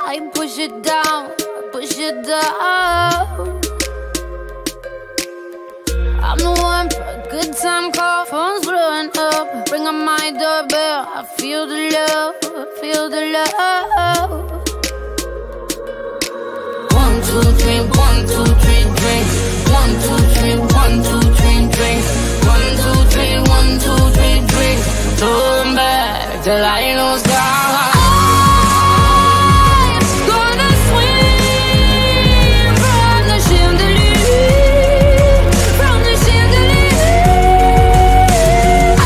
I push it down, push it down. I'm the one for a good time call, phone's blowing up. Ring on my doorbell, I feel the love, I feel the love. 1, 2, 3, 1, 2, 3, drink. 1, 2, 3, 1, 2, 3, drink. 1, 2, 3, 1, 2, 3, drink. Turn back till I lose God. Gonna swim from the chandelier, from the chandelier.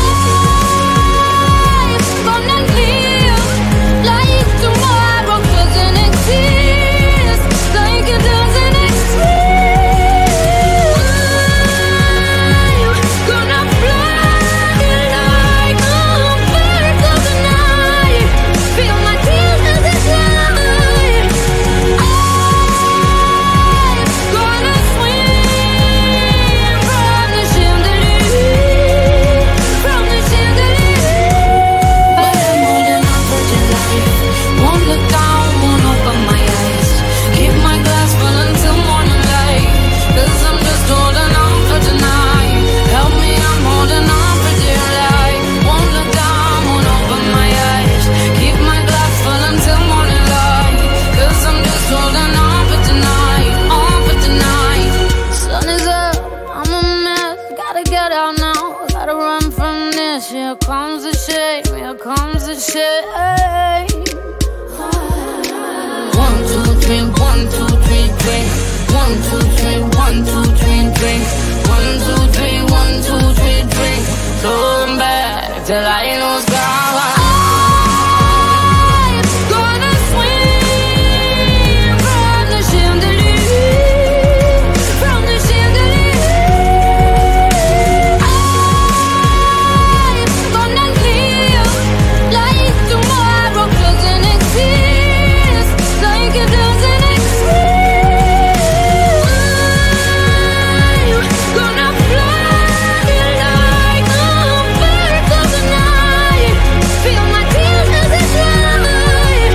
I'm gonna live like tomorrow doesn't exist, like it doesn't exist. I'm gonna fly like a bird of the night, feel my tears as they slide. I'm gonna swim from the chandelier, from the chandelier. But I'm holding on for dear life. Won't look down, won't open my eyes. Keep my glass full until morning light, 'cause I'm just holding on for tonight. Help me, I'm holding on for dear life. Won't look down, won't open my eyes. Keep my glass full until morning light, 'cause I'm just holding on for tonight, on for tonight. Sun is up, I'm a mess. Gotta get out now, gotta run from this. Here comes the shame, here comes the shame. 1, 2, 3, 1, 2, 3, drink. 1, 2, 3, 1, 2, 3, drink. 1, 2, 3, 1, 2, 3, drink. Turn back till I lose God. I'm gonna swim from the chandelier, from the chandelier. I'm gonna live like tomorrow doesn't exist, like it doesn't exist. I'm gonna fly like a bird of the night, feel my tears as they slide.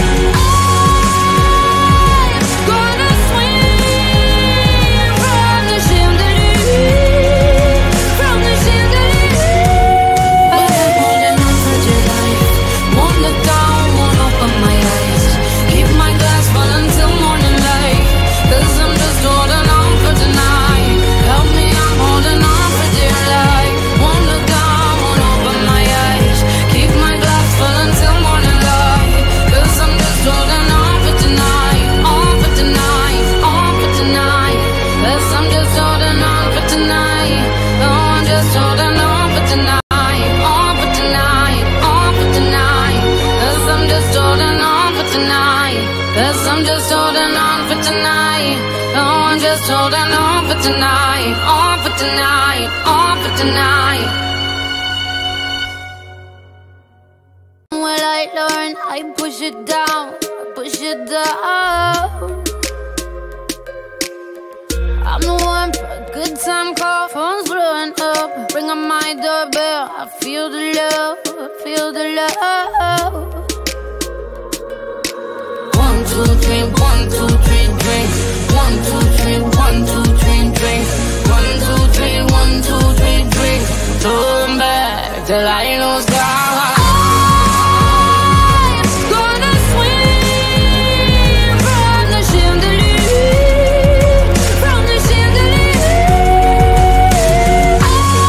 I'm gonna swim from the chandelier, from the chandelier. But I'm holding on for dear life. Won't look down, won't open my eyes. Keep my glass full until morning light, 'cause I'm just holding on for tonight. Help me, I'm holding on for dear life. Won't look down, won't open my eyes. Keep my glass full until morning light, 'cause I'm just holding on for tonight, on for tonight, on for tonight. 'Cause I'm just holding on for tonight. No, I'm just holding on for tonight, on for tonight, on for tonight. 'Cause I'm just holding on for tonight. 'Cause I'm just holding on for tonight. No, I'm just holding on for tonight, on for tonight, on for tonight. Well, I learn, I push it down, push it down. I'm the one for a good time call, phone's blowing up. Ring on my doorbell, I feel the love, I feel the love. 1, 2, 3, 1, 2, 3, drink. 1, 2, 3, 1, 2, 3, drink. 1, 2, 3, 1, 2, 3, drink. Turn back till I lose God. I'm gonna swim from the chandelier, from the chandelier.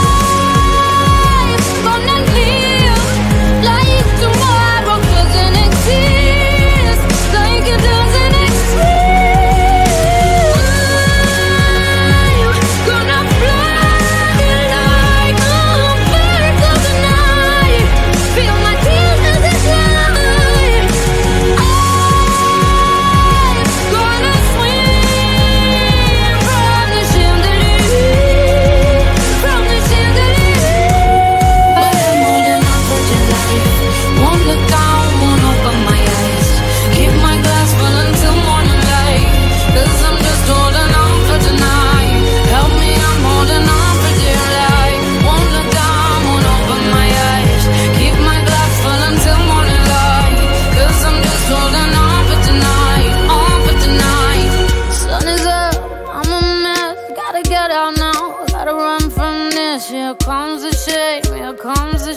I'm gonna live like tomorrow doesn't exist, like it doesn't exist. I'm gonna fly like a bird of the night.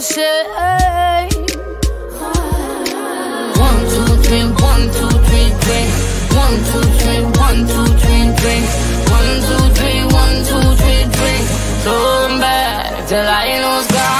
shade. 1, 2, 3, 1, 2, 3, drink. 1, 2, 3, 1, 2, 3, drink. 1, 2, 3, 1, 2, 3, drink. Throwing back till I lose God.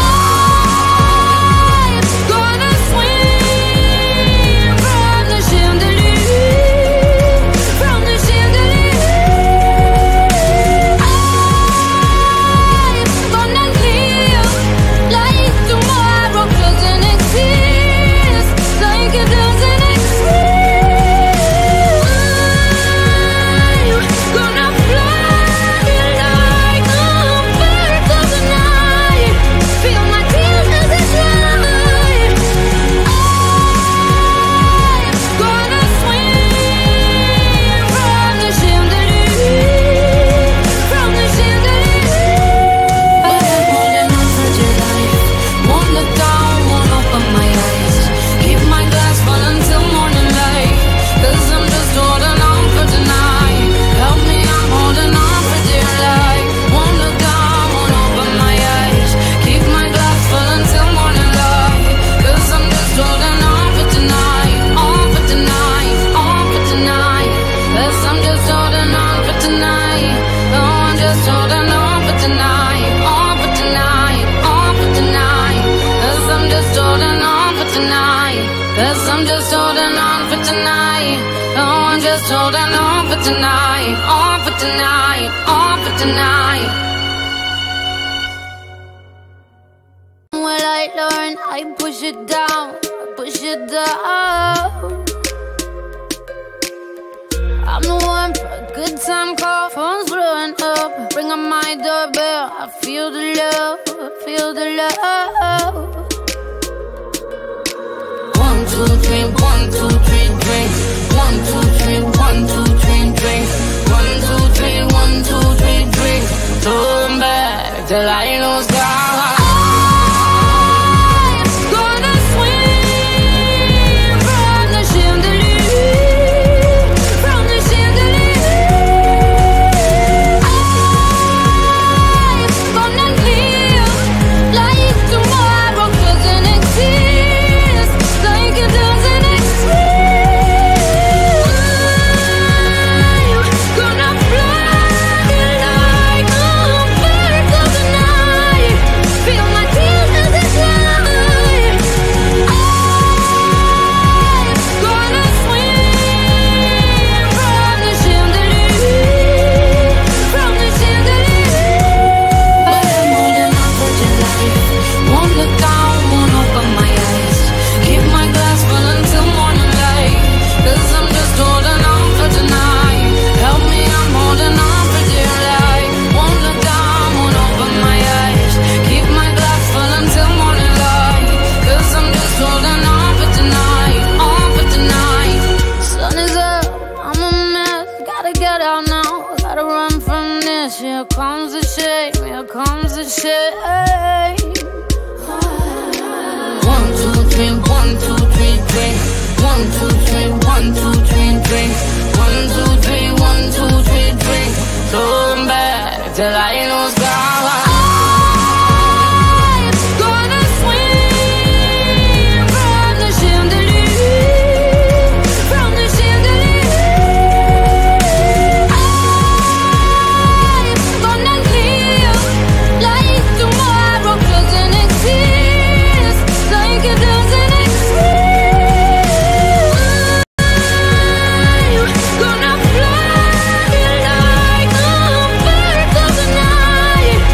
Holding on for tonight, on for tonight, on for tonight. Well, I learned I push it down, push it down. I'm the one for a good time call, phone's blowing up. Ring on my doorbell, I feel the love, I feel the love. 1, 2, 3, 1, 2, 3, drink. 1, 2, 3, 1, 2, 3, drink. 1, 2, 3, 1, 2, 3, drink. Throwing back till I lose God. Gonna swing from the chandelier, from the chandelier. I'm gonna live like tomorrow doesn't exist, like it doesn't exist. Here comes the shame, here comes the shame. 1, 2, 3, 1, 2, 3, drink. 1, 2, 3, 1, 2, 3, drink. 1, 2, 3, 1, 2, 3, drink. Throwing back till I lose God. Gonna fly like a bird of the night.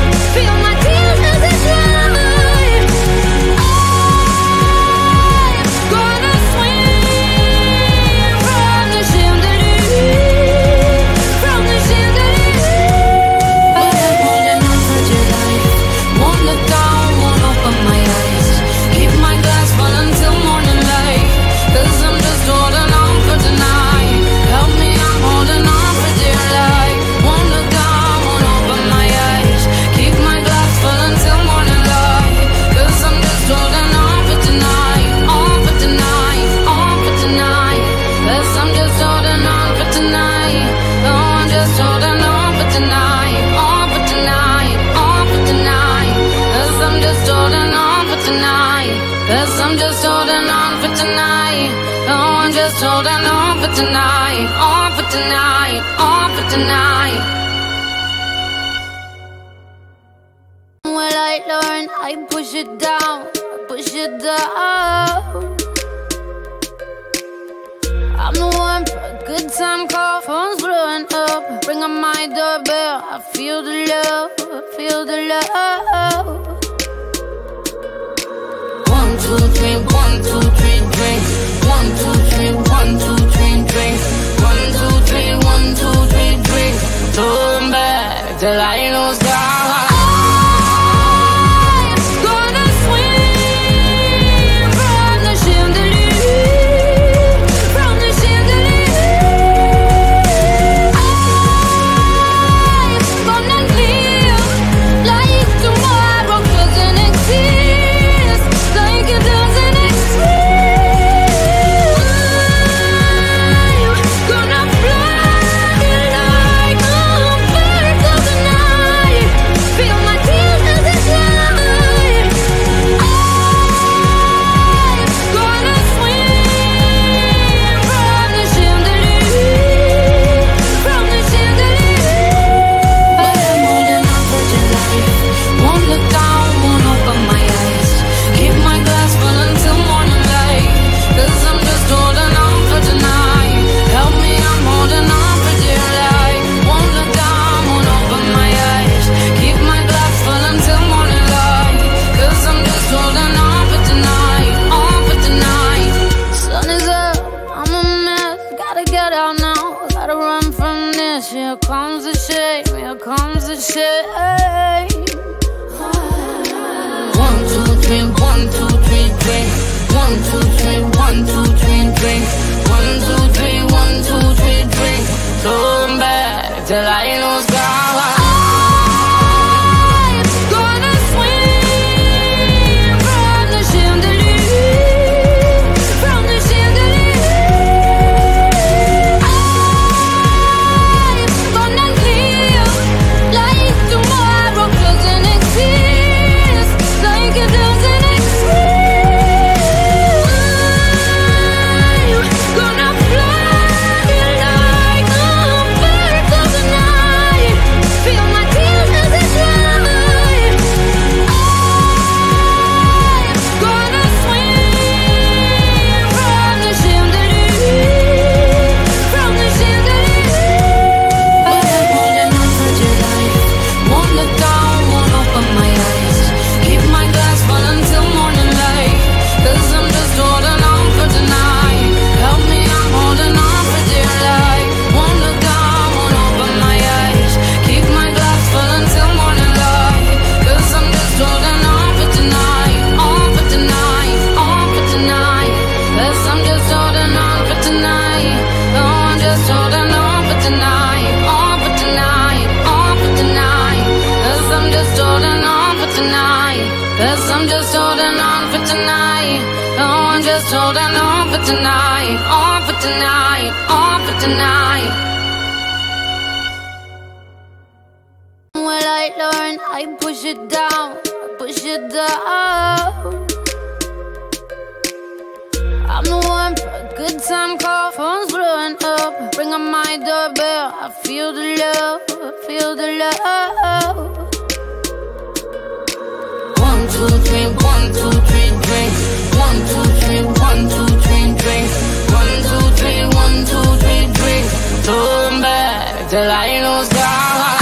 just holding on for tonight, on for tonight, on for tonight. Well, I learned I push it down, push it down. I'm the one for a good time call, phone's blowing up, ring on my doorbell. I feel the love, I feel the love. 1, 2, 3, 1, 2, 3, drink. 1, 2, 3, 1, 2, 3, drink. 1, 2, 3, 1, 2, 3, drink. Turn back till I lose God. I'm gonna swing from the chandelier, from the chandelier. I'm gonna live like tomorrow doesn't exist, like it doesn't exist. Here comes the shame, here comes the shame. 1, 2, 3, 1, 2, 3, drink. 1, 2, 3, 1, 2, 3, drink. 1, 2, 3, 1, 2, 3, drink. Turn back till I lose God. Cause I'm just holding on for tonight. Oh, I'm just holding on for tonight. On for tonight, on for tonight. Well, I learned I push it down, push it down. I'm the one for a good time call, phone's blowing up, ring on my doorbell. I feel the love, I feel the love. 1, 2, 3, 1, 2, 3, drink. 1, 2, 3, 1, 2, 3, drink. 1, 2, 3, 1, 2, 3, drink. Turn back till I lose God.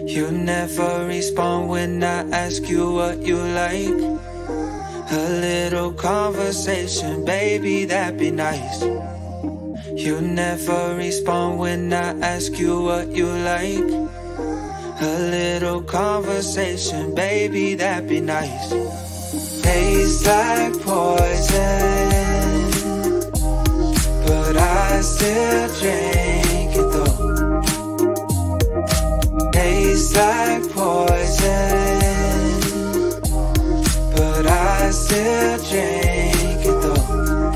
You never respond when I ask you what you like. A little conversation, baby, that'd be nice. You never respond when I ask you what you like. A little conversation, baby, that'd be nice. Tastes like poison, but I still drink it though. Tastes like poison, but I still drink it though.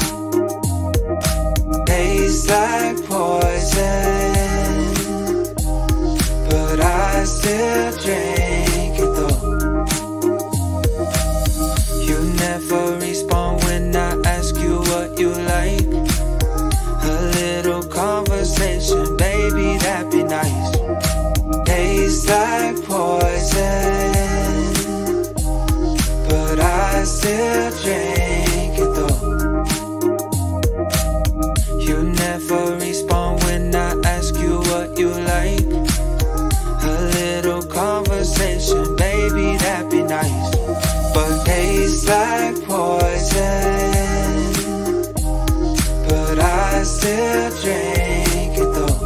Tastes like poison, but I still drink it though. You never respond when I ask you what you like. A little conversation, baby, that'd be nice. Tastes like poison, but I still drink it though. You never respond when I ask you what you like. A little conversation, baby, that'd be nice. But tastes like poison, but I still drink it though.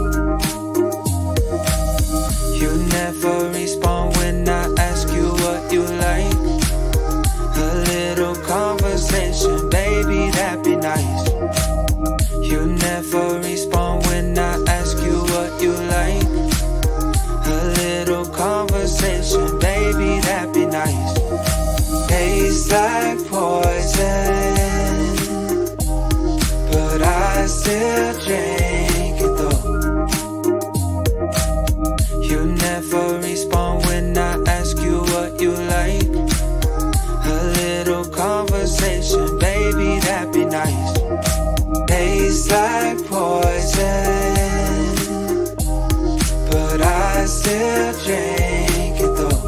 You never respond when I ask you what you like. A little conversation, baby, that'd be nice. You never respond when I ask you what you like. A little conversation, baby, that'd be nice. Tastes like poison, but I still drink it though. You never respond when I ask you what you like. A little conversation, baby, that'd be nice. Tastes like poison, but I still drink it though.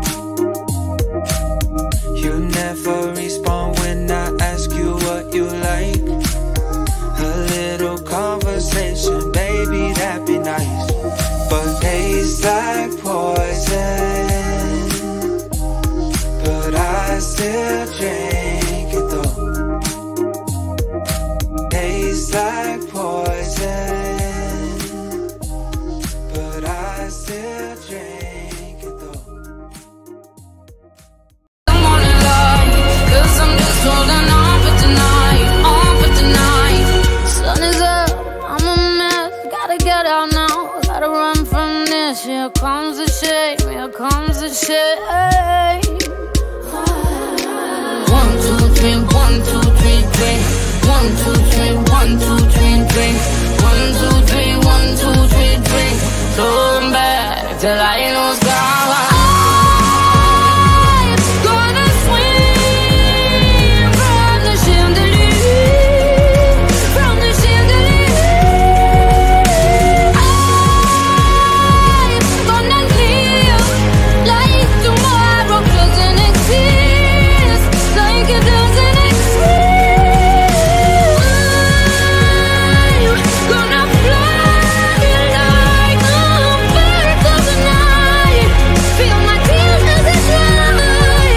You never respond when I ask you what you like. A little conversation, baby, that'd be nice. But tastes like poison, but I still drink it though. Tastes like poison, but I still drink it though. I'm on in love, 'cause I'm just holding on for tonight, on for tonight. Sun is up, I'm a mess, gotta get out now, gotta run from this. Here comes the shame, here comes the shame. 1, 2, 3, 1, 2, 3, 3. 1, 2, 3, 1, 2, 3, 3. 1, 2, 3, 1, 2, 3, 3. Going back till I lose power. I'm gonna swing from the chandelier, from the chandelier. I'm gonna live like tomorrow doesn't exist, like it doesn't exist. Gonna fly like a bird of the night. Feel my tears as they dry.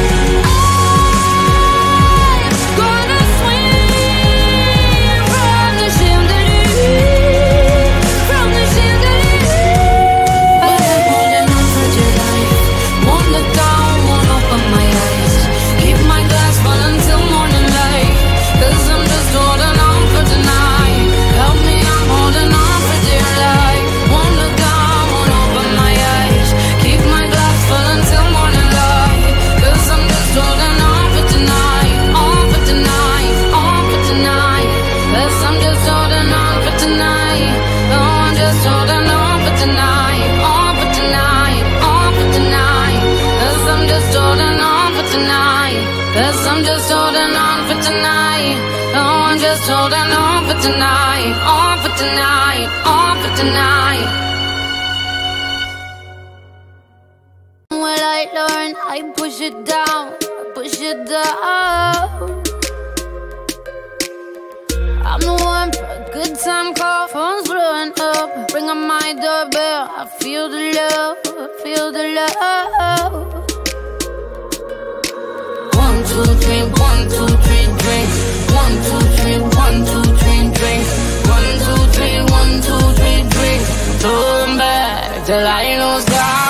I'm gonna swing from the chandelier, from the chandelier. But I'm holding on for dear life. Won't look down, won't open my eyes. Keep my glass full until morning light, 'cause I'm just holding on for tonight. Help me, I'm holding on for dear life. Won't look down, won't open my eyes. Keep my glass full until morning light, 'cause I'm just holding on for tonight, on for tonight, on for tonight. 'Cause I'm just holding on for tonight. No, I'm just holding on for tonight, on for tonight, on for tonight. 'Cause I'm just holding on for tonight. 'Cause I'm just holding on for tonight. No, I'm just holding on for tonight, on for tonight, on for tonight. Well, I learned I push it down, I push it down. I I'm the one for a good time call. Phone's blowing up, ring on my doorbell. I feel the love, feel the love. 1, 2, 3, 1, 2, 3, drink. 1, 2, 3, 1, 2, 3, drink. 1, 2, 3, 1, 2, 3, drink. Turn back till I lose God.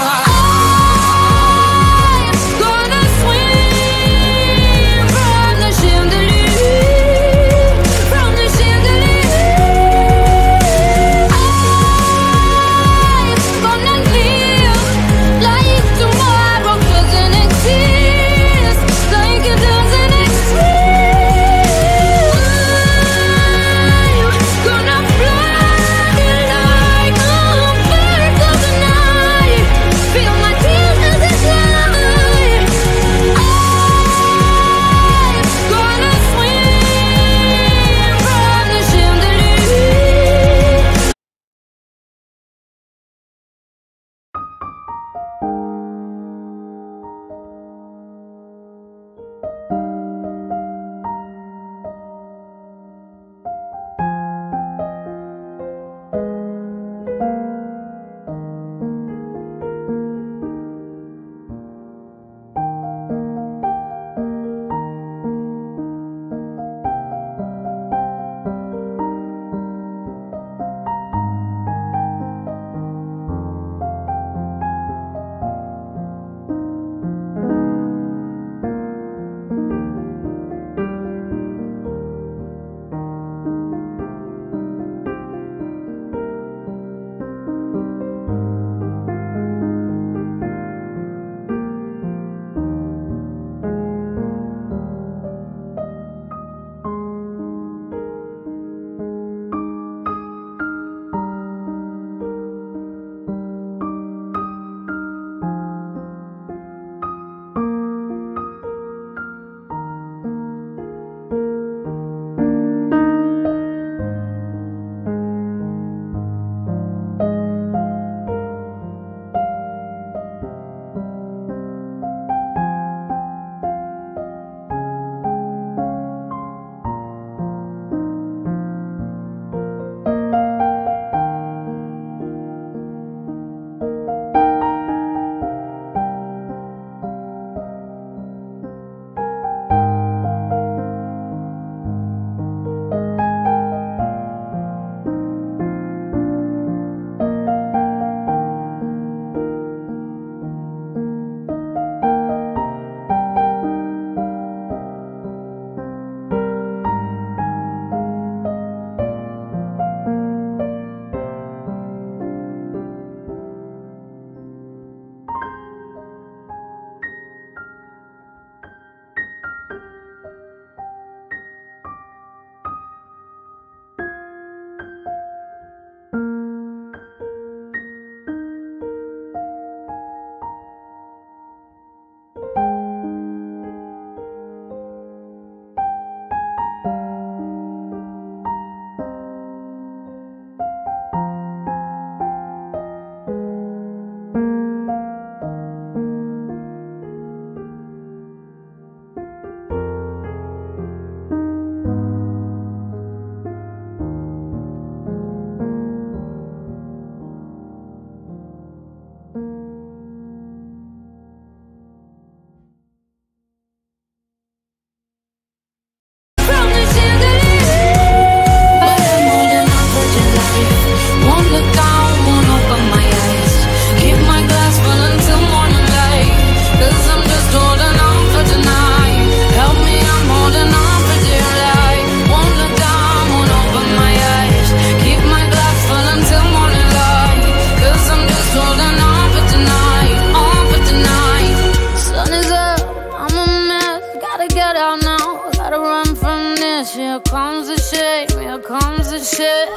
Here comes the shame, here comes the shame.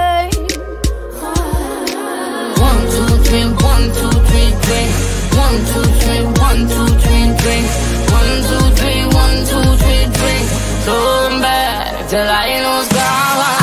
1, 2, 3, 1, 2, 3, drink. 1, 2, 3, 1, 2, 3, drink. 1, 2, 3, 1, 2, 3, drink. Turn back till I lose God.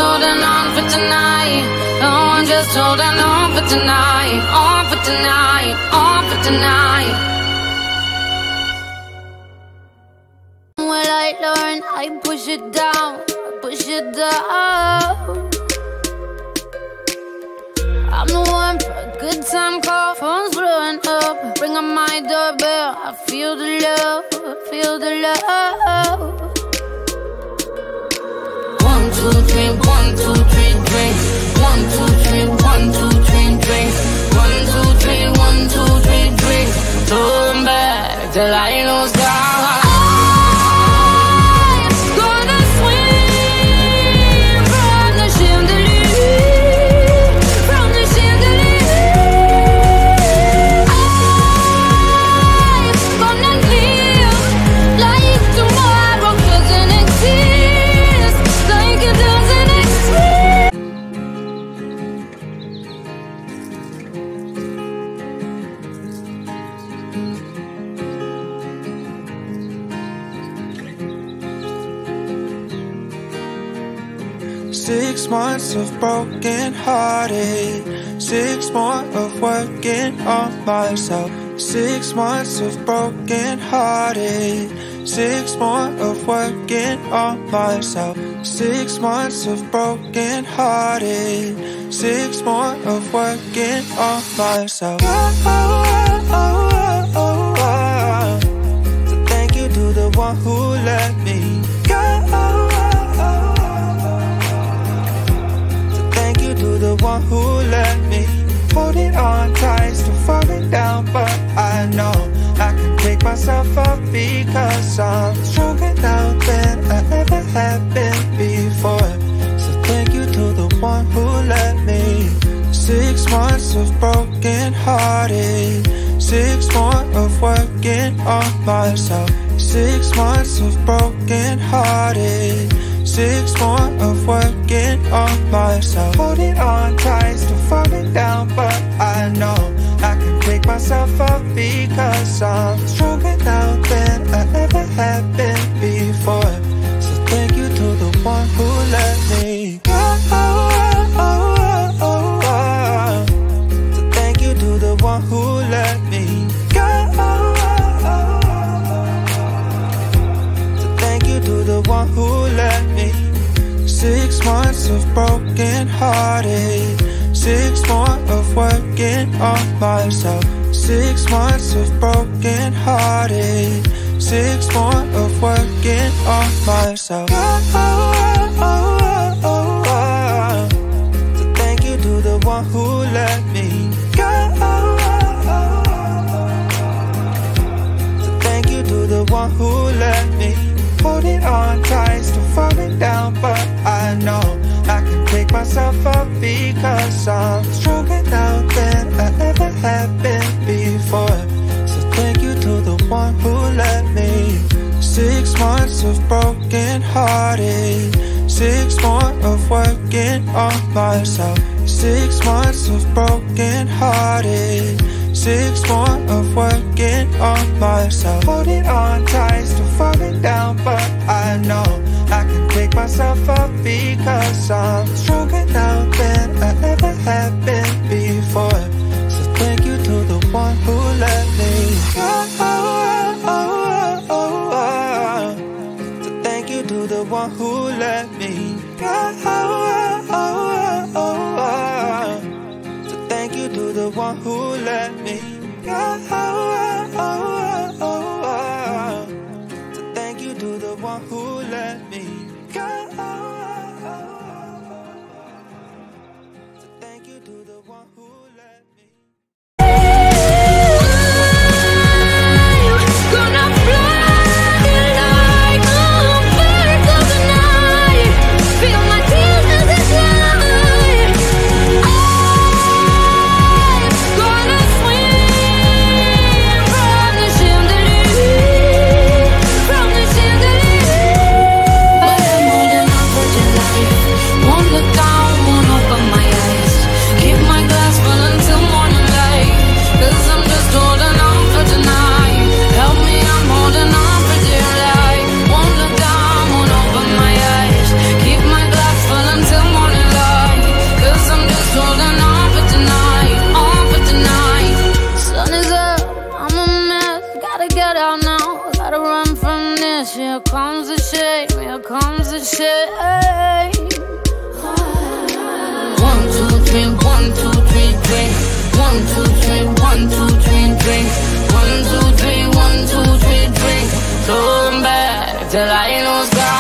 holding on for tonight. Oh, I'm just holding on for tonight. On for tonight. On for tonight. Well, I learn, I push it down. Push it down. I'm the one for a good time call. Phone's blowing up. Ring on my doorbell. I feel the love. Feel the love. 1, 2, 3, 1, 2, 3, drink. 1, 2, 3, 1, 2, 3, drink. 1, 2, 3, 1, 2, 3, drink. Turn back till I lose God. Gonna swing from the chandelier, from the chandelier. I'm gonna live like tomorrow doesn't exist, like it doesn't exist. 6 months of broken hearted, 6 more of working on myself. 6 months of broken hearted, 6 more of working on myself. 6 months of broken hearted, 6 more of working on myself. So thank you to the one who let me go. To the one who let me hold it on tight, still falling down, but I know I can pick myself up because I'm stronger now than I ever have been before. So thank you to the one who let me. 6 months of broken hearted, 6 more of working on myself. 6 months of broken hearted, 6 more of working on myself. Holding on tight, still falling down, but I know I can pick myself up because I'm stronger now than I ever have been before. So thank you to the one who let me go. So thank you to the one who let me go. So thank you to the one who let me. 6 months of broken hearted, 6 more of working on myself. 6 months of broken hearted, 6 more of working on myself. So thank you to the one who let me go. So thank you to the one who let me hold it on tight, still falling down, but I know I can pick myself up because I'm stronger now than I ever have been before. So thank you to the one who let me. 6 months of broken hearted, 6 more of working on myself. 6 months of broken hearted, 6 more of working on myself. Holding on tight, still falling down, but I know I can pick myself up because I'm stronger now than I ever have been before. So thank you to the one who let me go. So thank you to the one who let me go. So thank you to the one who let me go. So thank you to the one who let me go. So thank you to the one who let me. Gonna fly like a bird of the night. Feel my tears as they slide. I'm gonna swing here comes the shame, here comes the shame. 1, 2, 3, 1, 2, 3, drink. 1, 2, 3, 1, 2, 3, drink. 1, 2, 3, 1, 2, 3, drink. Throwing back till I ain't no sky.